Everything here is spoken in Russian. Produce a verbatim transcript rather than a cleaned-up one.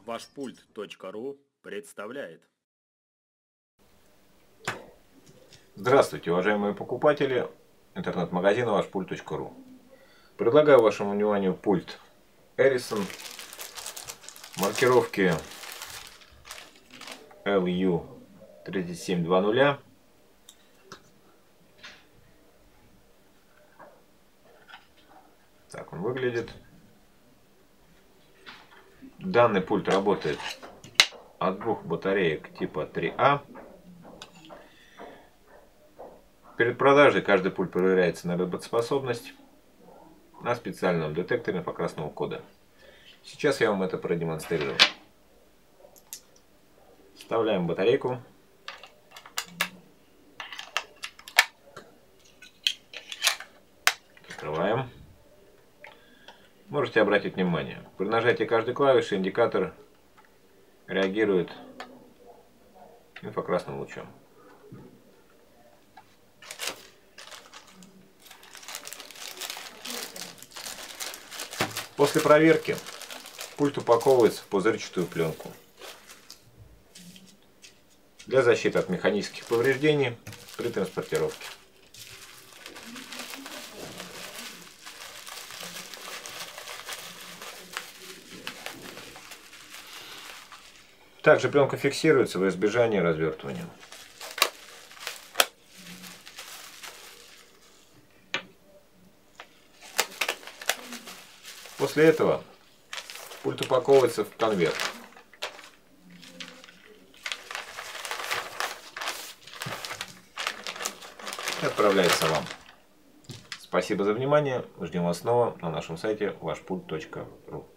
Вашпульт точка ру представляет. Здравствуйте, уважаемые покупатели интернет-магазина вашпульт точка ру. Предлагаю вашему вниманию пульт Ericsson маркировки эл ю три семь два ноль. Так он выглядит. Данный пульт работает от двух батареек типа три А. Перед продажей каждый пульт проверяется на работоспособность на специальном детекторе инфракрасного кода. Сейчас я вам это продемонстрирую. Вставляем батарейку. Открываем. Можете обратить внимание, при нажатии каждой клавиши индикатор реагирует инфракрасным лучом. После проверки пульт упаковывается в пузырчатую пленку для защиты от механических повреждений при транспортировке. Также пленка фиксируется во избежание развертывания. После этого пульт упаковывается в конверт. И отправляется вам. Спасибо за внимание. Ждем вас снова на нашем сайте вашпульт точка ру.